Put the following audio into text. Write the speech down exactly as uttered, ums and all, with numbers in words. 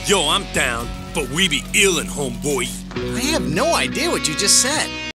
Yo, I'm down, but we be illin', homeboy. I have no idea what you just said.